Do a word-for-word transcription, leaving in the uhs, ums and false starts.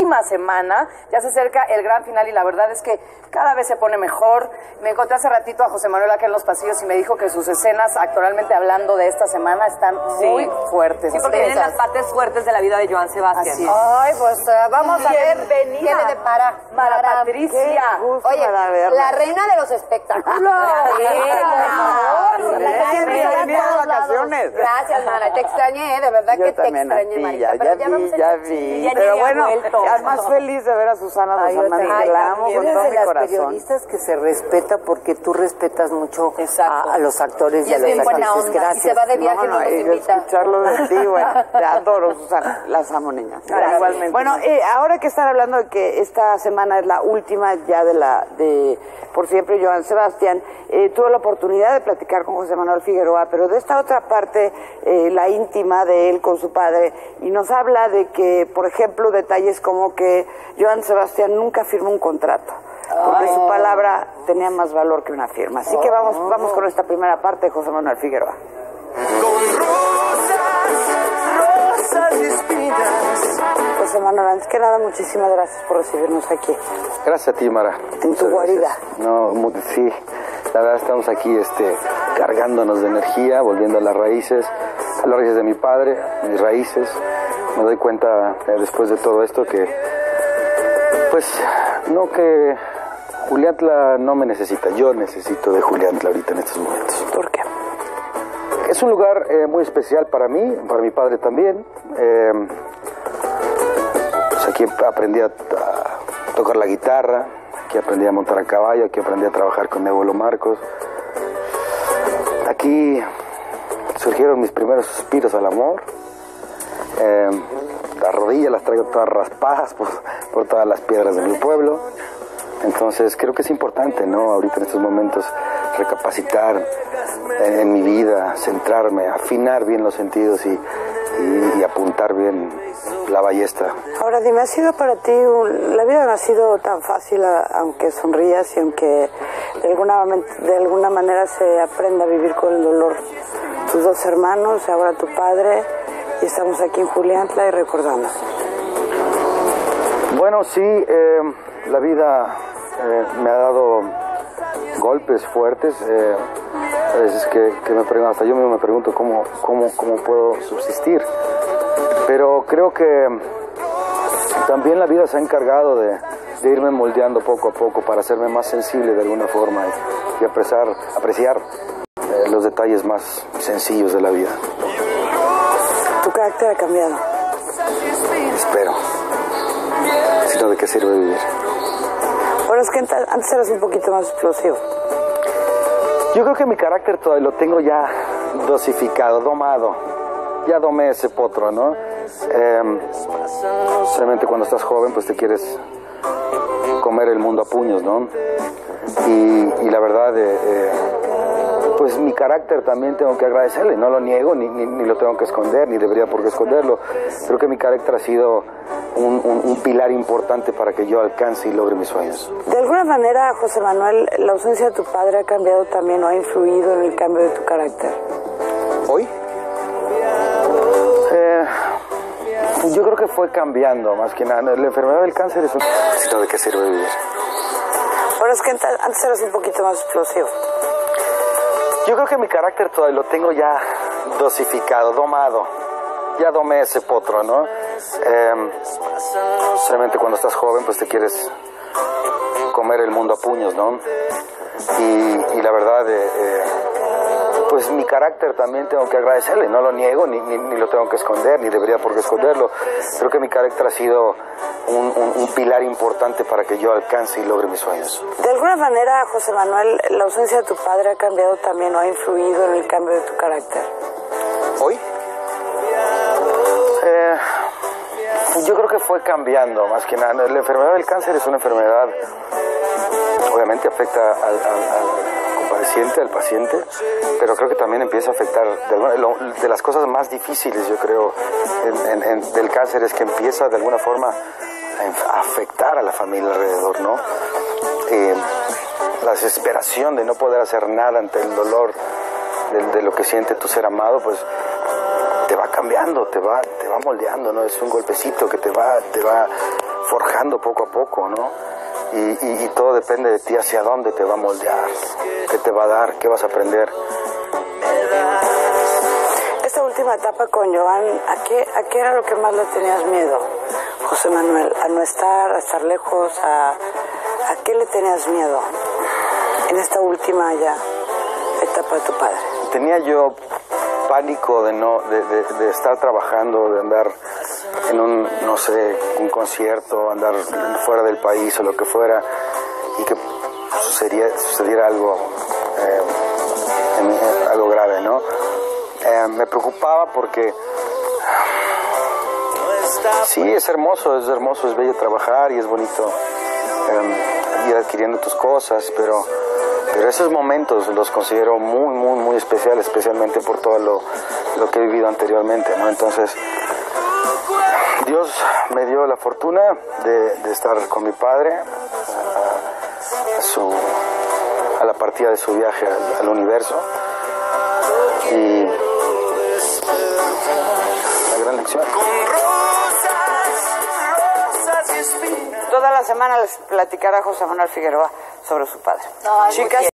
última semana. Ya se acerca el gran final y la verdad es que cada vez se pone mejor. Me encontré hace ratito a José Manuel acá en los pasillos y me dijo que sus escenas, actoralmente hablando de esta semana, están sí. muy fuertes. Sí, porque vienen las partes fuertes de la vida de Joan Sebastián. Así es. Ay, pues uh, vamos a ver Bienvenida. qué le depara. Mara Patricia. Gusto, Oye, la reina de los espectáculos. Vacaciones. Gracias, Mara. Te extrañé, de verdad Yo que te también extrañé, a ti, Marita. ya, Pero ya ya vi, vamos a ya echar- vi. Ya Pero ni bueno, había vuelto. ya más feliz de ver a Susana Dos Amantes, que la amo con todo mi las corazón. periodistas que se respeta porque tú respetas mucho Exacto. a, a los actores y, Y a es los bien buena actrices. onda. Gracias. Y se va de viaje No, y no no, nos y invita. escucharlo de ti, bueno, te adoro, Susana, las amo, niñas. Gracias. Igualmente. Bueno, eh, ahora que están hablando de que esta semana es la última ya de la de Por Siempre Joan Sebastián, eh, tuve la oportunidad de platicar con José Manuel Figueroa, pero de esta otra parte, eh, la íntima de él con su padre, y nos habla de que, por ejemplo, detalles como que Joan Sebastián nunca firmó un contrato, porque su palabra tenía más valor que una firma. Así que vamos, vamos con esta primera parte de José Manuel Figueroa. Con rosas, rosas y espinas. José Manuel, antes que nada, muchísimas gracias por recibirnos aquí. Gracias a ti, Mara. En Muchas tu guarida. gracias. No, mu- sí, la verdad estamos aquí este, cargándonos de energía, volviendo a las raíces, a las raíces de mi padre, mis raíces. Me doy cuenta eh, después de todo esto que, pues, no que Juliantla no me necesita, yo necesito de Juliantla ahorita en estos momentos. ¿Por qué? Es un lugar eh, muy especial para mí, para mi padre también. Eh, pues aquí aprendí a, a tocar la guitarra, aquí aprendí a montar a caballo, aquí aprendí a trabajar con mi abuelo Marcos. Aquí surgieron mis primeros suspiros al amor. Eh, las rodillas las traigo todas raspadas por, por todas las piedras de mi pueblo. Entonces creo que es importante, ¿no? Ahorita en estos momentos recapacitar en, en mi vida, centrarme, afinar bien los sentidos y, y, y apuntar bien la ballesta. Ahora dime, ¿ha sido para ti, un- la vida no ha sido tan fácil, a- aunque sonrías y aunque de alguna, man- de alguna manera se aprenda a vivir con el dolor? Tus dos hermanos, ahora tu padre, y estamos aquí en Juliantla y recordando. Bueno, sí, eh, la vida eh, me ha dado golpes fuertes. Eh, a veces que, que me pregunto, hasta yo mismo me pregunto cómo, cómo, cómo puedo subsistir. Pero creo que también la vida se ha encargado de, de irme moldeando poco a poco para hacerme más sensible de alguna forma y, y apreciar, apreciar eh, los detalles más sencillos de la vida. Tu carácter ha cambiado. Espero. Si no, ¿de qué sirve vivir? Bueno, es que ent- antes eras un poquito más explosivo. Yo creo que mi carácter todavía lo tengo ya dosificado, domado. Ya domé ese potro, ¿no? Eh, solamente cuando estás joven, pues te quieres comer el mundo a puños, ¿no? Y, y la verdad, eh, eh, pues mi carácter también tengo que agradecerle. No lo niego, ni, ni, ni lo tengo que esconder, ni debería por qué esconderlo. Creo que mi carácter ha sido un, un, un pilar importante para que yo alcance y logre mis sueños. De alguna manera, José Manuel, la ausencia de tu padre ha cambiado también o ha influido en el cambio de tu carácter. ¿Hoy? Eh, yo creo que fue cambiando, más que nada. La enfermedad del cáncer es un... Si no, ¿de qué sirve vivir? Bueno, es que ent- antes eras un poquito más explosivo. Yo creo que mi carácter todavía lo tengo ya dosificado, domado. Ya domé ese potro, ¿no? Eh, solamente cuando estás joven, pues te quieres comer el mundo a puños, ¿no? Y, y la verdad, eh, eh, pues mi carácter también tengo que agradecerle. No lo niego, ni, ni, ni lo tengo que esconder, ni debería por qué esconderlo. Creo que mi carácter ha sido un, un, un pilar importante para que yo alcance y logre mis sueños. De alguna manera, José Manuel, la ausencia de tu padre ha cambiado también o ha influido en el cambio de tu carácter. ¿Hoy? Eh, yo creo que fue cambiando, más que nada. La enfermedad del cáncer es una enfermedad, obviamente afecta al, al, al compadeciente, al paciente, pero creo que también empieza a afectar, de, alguna, lo, de las cosas más difíciles, yo creo, en, en, en, del cáncer es que empieza de alguna forma a afectar a la familia alrededor, ¿no? Eh, la desesperación de no poder hacer nada ante el dolor de, de lo que siente tu ser amado, pues te va cambiando, te va, te va moldeando, ¿no? Es un golpecito que te va, te va forjando poco a poco, ¿no? Y, y, y todo depende de ti, hacia dónde te va a moldear, qué te va a dar, qué vas a aprender. Esta última etapa con Joan, ¿a qué, ¿a qué era lo que más le tenías miedo, José Manuel? ¿A no estar, a estar lejos? ¿A, a qué le tenías miedo en esta última ya etapa de tu padre? Tenía yo pánico de no de, de, de estar trabajando, de andar en un, no sé, un concierto, andar fuera del país o lo que fuera, y que sucediera, sucediera algo, eh, en, en, algo grave, ¿no? Eh, me preocupaba porque sí, es hermoso, es hermoso, es bello trabajar y es bonito eh, ir adquiriendo tus cosas, pero, pero esos momentos los considero muy, muy, muy especiales, especialmente por todo lo, lo que he vivido anteriormente, ¿no? Entonces, Dios me dio la fortuna de, de estar con mi padre a, a, su, a la partida de su viaje al, al universo, y la gran lección. Toda la semana les platicará José Manuel Figueroa sobre su padre. No, chicas.